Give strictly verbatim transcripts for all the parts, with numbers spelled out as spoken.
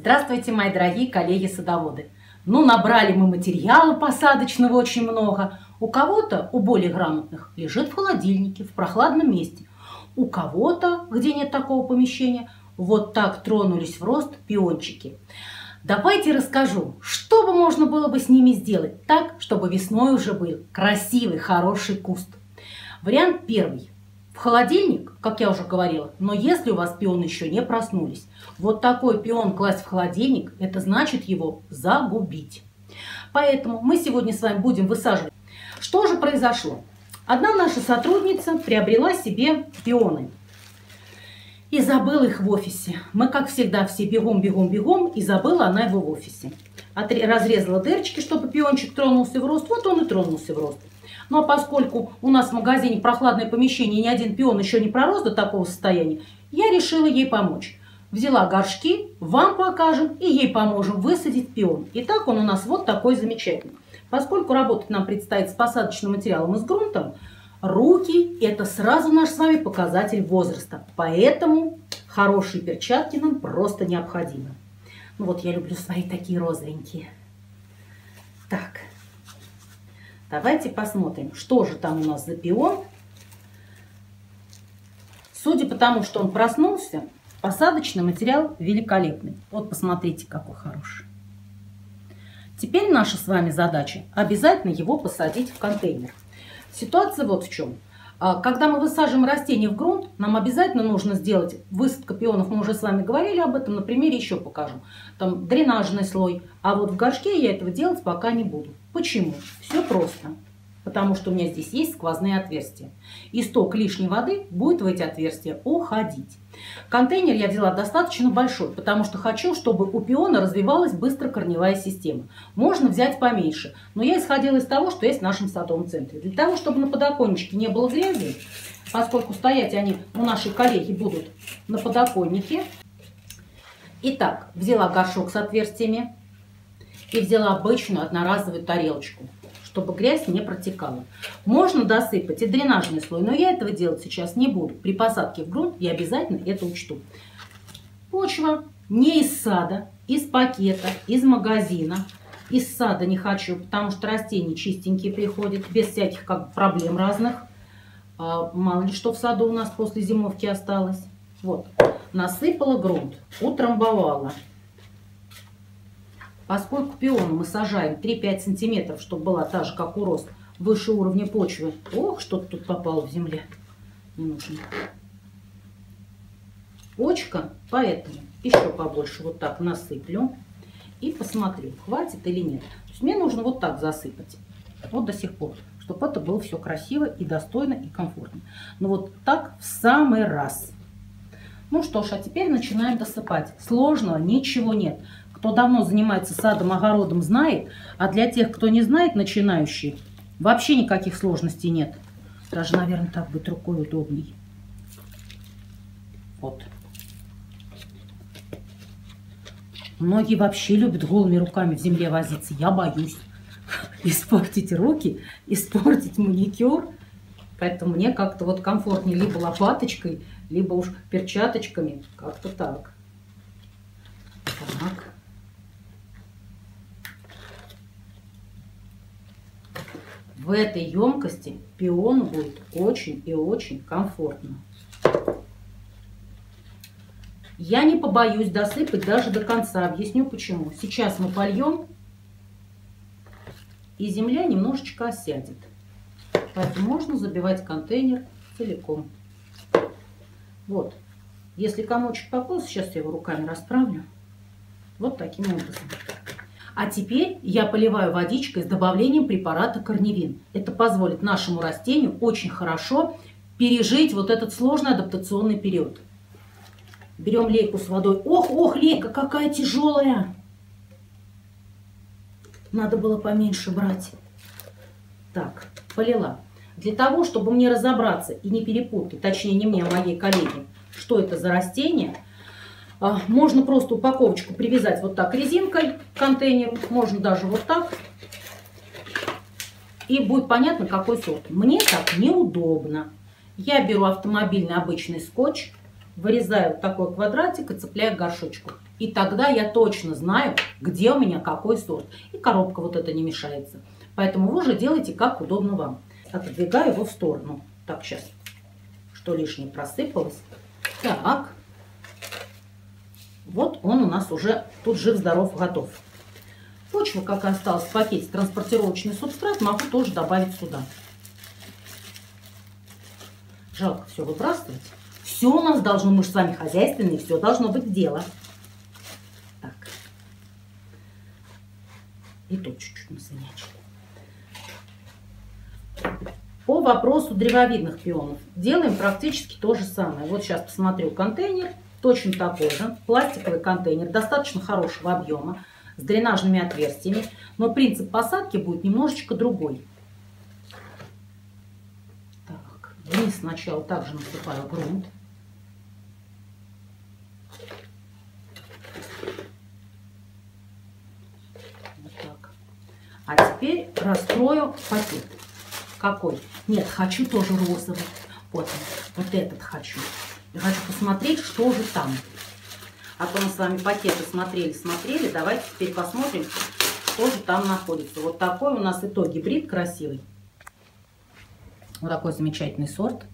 Здравствуйте, мои дорогие коллеги-садоводы! Ну, набрали мы материала посадочного очень много. У кого-то, у более грамотных, лежит в холодильнике, в прохладном месте. У кого-то, где нет такого помещения, вот так тронулись в рост пиончики. Давайте расскажу, что бы можно было бы с ними сделать так, чтобы весной уже был красивый, хороший куст. Вариант первый. В холодильник, как я уже говорила, но если у вас пионы еще не проснулись, вот такой пион класть в холодильник, это значит его загубить. Поэтому мы сегодня с вами будем высаживать. Что же произошло? Одна наша сотрудница приобрела себе пионы и забыла их в офисе. Мы, как всегда, все бегом, бегом, бегом, и забыла она его в офисе. Разрезала дырочки, чтобы пиончик тронулся в рост, вот он и тронулся в рост. Ну а поскольку у нас в магазине прохладное помещение, ни один пион еще не пророс до такого состояния, я решила ей помочь. Взяла горшки, вам покажем и ей поможем высадить пион. И так он у нас вот такой замечательный. Поскольку работать нам предстоит с посадочным материалом и с грунтом, руки – это сразу наш с вами показатель возраста. Поэтому хорошие перчатки нам просто необходимы. Ну вот я люблю свои такие розовенькие. Так. Давайте посмотрим, что же там у нас за пион. Судя по тому, что он проснулся, посадочный материал великолепный. Вот посмотрите, какой хороший. Теперь наша с вами задача обязательно его посадить в контейнер. Ситуация вот в чем. Когда мы высаживаем растение в грунт, нам обязательно нужно сделать высадка пионов. Мы уже с вами говорили об этом, на примере еще покажу. Там дренажный слой. А вот в горшке я этого делать пока не буду. Почему? Все просто. Потому что у меня здесь есть сквозные отверстия. И сток лишней воды будет в эти отверстия уходить. Контейнер я взяла достаточно большой, потому что хочу, чтобы у пиона развивалась быстро корневая система. Можно взять поменьше, но я исходила из того, что есть в нашем садовом центре. Для того, чтобы на подоконничке не было грязи, поскольку стоять они у нашей коллеги будут на подоконнике. Итак, взяла горшок с отверстиями и взяла обычную одноразовую тарелочку, чтобы грязь не протекала. Можно досыпать и дренажный слой, но я этого делать сейчас не буду. При посадке в грунт я обязательно это учту. Почва не из сада, из пакета, из магазина. Из сада не хочу, потому что растения чистенькие приходят, без всяких как бы проблем разных. А, мало ли что в саду у нас после зимовки осталось. Вот, насыпала грунт, утрамбовала. Поскольку пион мы сажаем три-пять сантиметров, чтобы была та же, как у роз, выше уровня почвы. Ох, что-то тут попало в земле. Не нужно. Почка, поэтому еще побольше вот так насыплю. И посмотрю, хватит или нет. То есть мне нужно вот так засыпать. Вот до сих пор. Чтобы это было все красиво и достойно и комфортно. Но вот так в самый раз. Ну что ж, а теперь начинаем досыпать. Сложного ничего нет. Кто давно занимается садом, огородом, знает. А для тех, кто не знает, начинающие, вообще никаких сложностей нет. Даже, наверное, так будет рукой удобней. Вот. Многие вообще любят голыми руками в земле возиться. Я боюсь испортить руки, испортить маникюр. Поэтому мне как-то вот комфортнее либо лопаточкой, либо уж перчаточками. Как-то так. Так. В этой емкости пиону будет очень и очень комфортно. Я не побоюсь досыпать даже до конца. Объясню почему. Сейчас мы польем, и земля немножечко осядет. Поэтому можно забивать контейнер целиком. Вот. Если комочек пополз, сейчас я его руками расправлю. Вот таким образом. А теперь я поливаю водичкой с добавлением препарата корневин. Это позволит нашему растению очень хорошо пережить вот этот сложный адаптационный период. Берем лейку с водой. Ох, ох, лейка какая тяжелая. Надо было поменьше брать. Так, полила. Для того, чтобы мне разобраться и не перепутать, точнее не мне, а моей коллеге, что это за растение, можно просто упаковочку привязать вот так резинкой к контейнеру. Можно даже вот так. И будет понятно, какой сорт. Мне так неудобно. Я беру автомобильный обычный скотч. вырезаю такой квадратик и цепляю к горшочку. И тогда я точно знаю, где у меня какой сорт. И коробка вот эта не мешается. Поэтому вы уже делайте как удобно вам. Отодвигаю его в сторону. Так, сейчас, что лишнее просыпалось. Так, вот он у нас уже тут жив-здоров, готов. Почва, как и осталась в пакете, транспортировочный субстрат, могу тоже добавить сюда. Жалко все выбрасывать. Все у нас должно, мы же с вами хозяйственные, все должно быть дело. Так. И тут чуть-чуть насынячили. По вопросу древовидных пионов делаем практически то же самое. Вот сейчас посмотрю контейнер, точно такой же, пластиковый контейнер, достаточно хорошего объема, с дренажными отверстиями, но принцип посадки будет немножечко другой. Так, вниз сначала также насыпаю грунт. Вот так. А теперь раскрою пакет. Какой? Нет, хочу тоже розовый. Вот он, вот этот хочу. Я хочу посмотреть, что же там. А то мы с вами пакеты смотрели, смотрели. Давайте теперь посмотрим, что же там находится. Вот такой у нас и то гибрид красивый. Вот такой замечательный сорт.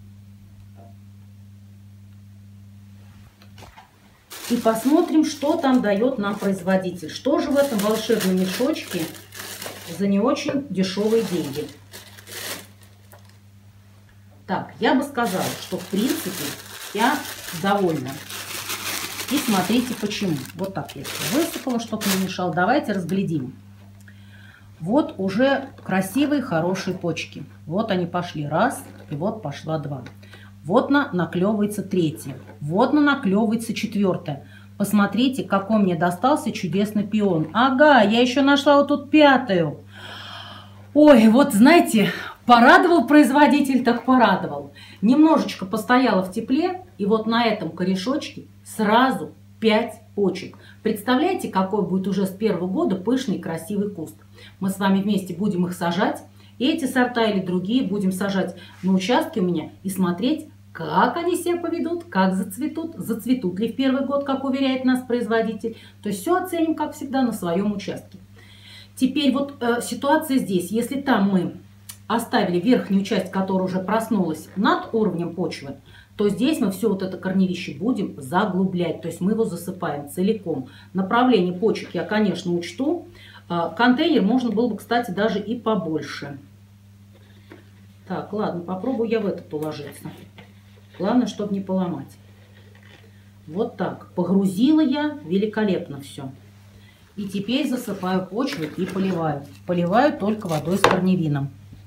И посмотрим, что там дает нам производитель. Что же в этом волшебном мешочке за не очень дешевые деньги. Так, я бы сказала, что в принципе я довольна. И смотрите почему. Вот так я все высыпала, чтобы не мешал. Давайте разглядим. Вот уже красивые, хорошие почки. Вот они пошли раз, и вот пошла два. Вот на наклевывается третья. Вот на наклевывается четвертая. Посмотрите, какой мне достался чудесный пион. Ага, я еще нашла вот тут пятую. Ой, вот знаете, порадовал производитель, так порадовал. Немножечко постояла в тепле, и вот на этом корешочке сразу пять почек. Представляете, какой будет уже с первого года пышный красивый куст. Мы с вами вместе будем их сажать. Эти сорта или другие будем сажать на участке у меня и смотреть, как они себя поведут, как зацветут, зацветут ли в первый год, как уверяет нас производитель. То есть все оценим, как всегда, на своем участке. Теперь вот э, ситуация здесь. Если там мы оставили верхнюю часть, которая уже проснулась над уровнем почвы, то здесь мы все вот это корневище будем заглублять. То есть мы его засыпаем целиком. Направление почек я, конечно, учту. Э, контейнер можно было бы, кстати, даже и побольше. Так, ладно, попробую я в этот уложиться. Главное, чтобы не поломать. Вот так. Погрузила я великолепно все. И теперь засыпаю почву и поливаю. Поливаю только водой с корневином.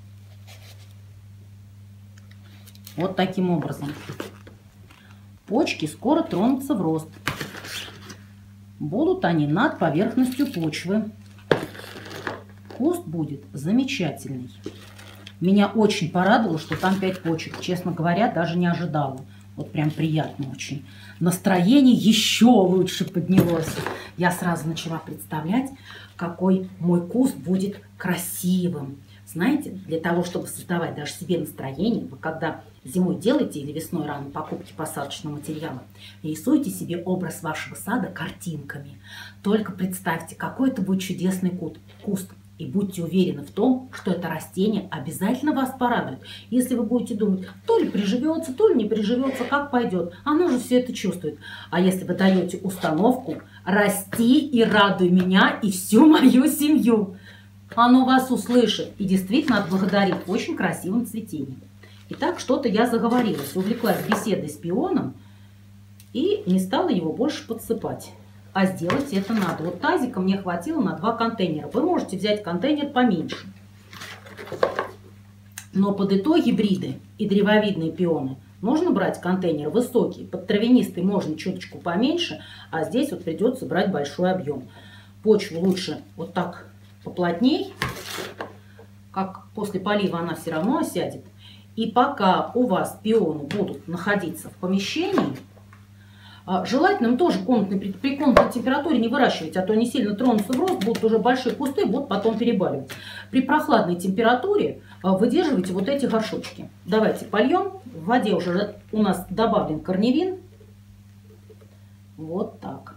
Вот таким образом. Почки скоро тронутся в рост. Будут они над поверхностью почвы. Куст будет замечательный. Меня очень порадовало, что там пять почек. Честно говоря, даже не ожидала. Вот прям приятно очень. Настроение еще лучше поднялось. Я сразу начала представлять, какой мой куст будет красивым. Знаете, для того, чтобы создавать даже себе настроение, вы когда зимой делаете или весной рано покупки посадочного материала, рисуйте себе образ вашего сада картинками. Только представьте, какой это будет чудесный куст. И будьте уверены в том, что это растение обязательно вас порадует. Если вы будете думать, то ли приживется, то ли не приживется, как пойдет. Оно же все это чувствует. А если вы даете установку «Расти и радуй меня и всю мою семью», оно вас услышит и действительно отблагодарит очень красивым цветением. Итак, что-то я заговорилась, увлеклась беседой с пионом и не стала его больше подсыпать. А сделать это надо. Вот тазика мне хватило на два контейнера. Вы можете взять контейнер поменьше. Но под и то гибриды и древовидные пионы нужно брать контейнер высокий. Под травянистый можно чуточку поменьше, а здесь вот придется брать большой объем. Почву лучше вот так поплотней. Как после полива она все равно осядет. И пока у вас пионы будут находиться в помещении, желательно им тоже комнатной, при комнатной температуре не выращивать, а то они сильно тронутся в рост, будут уже большие кусты, будут потом перебаливать. При прохладной температуре выдерживайте вот эти горшочки. Давайте польем. В воде уже у нас добавлен корневин. Вот так.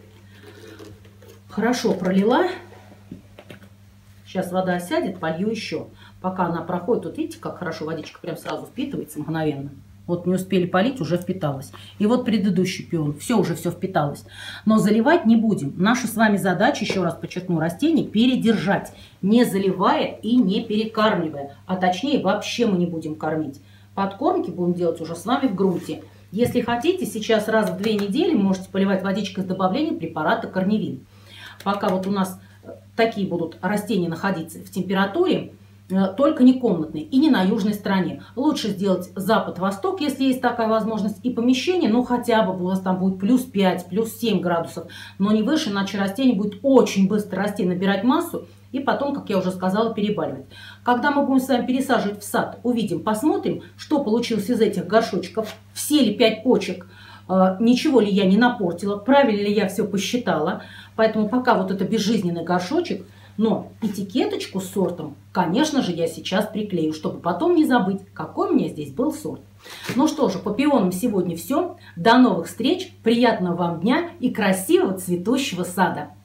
Хорошо пролила. Сейчас вода осядет, полью еще. Пока она проходит, вот видите, как хорошо водичка прям сразу впитывается мгновенно. Вот не успели полить, уже впиталась. И вот предыдущий пион, все уже все впиталось. Но заливать не будем. Наша с вами задача, еще раз подчеркну, растение передержать, не заливая и не перекармливая. А точнее, вообще мы не будем кормить. Подкормки будем делать уже с вами в грунте. Если хотите, сейчас раз в две недели можете поливать водичкой с добавлением препарата корневин. Пока вот у нас такие будут растения находиться в температуре, только не комнатной и не на южной стороне. Лучше сделать запад-восток, если есть такая возможность, и помещение, ну хотя бы у вас там будет плюс пять, плюс семь градусов, но не выше, иначе растение будет очень быстро расти, набирать массу и потом, как я уже сказала, перебаливать. Когда мы будем с вами пересаживать в сад, увидим, посмотрим, что получилось из этих горшочков, все ли пять почек, ничего ли я не напортила, правильно ли я все посчитала. Поэтому пока вот это безжизненный горшочек, но этикеточку с сортом, конечно же, я сейчас приклею, чтобы потом не забыть, какой у меня здесь был сорт. Ну что же, по пионам сегодня все. До новых встреч, приятного вам дня и красивого цветущего сада!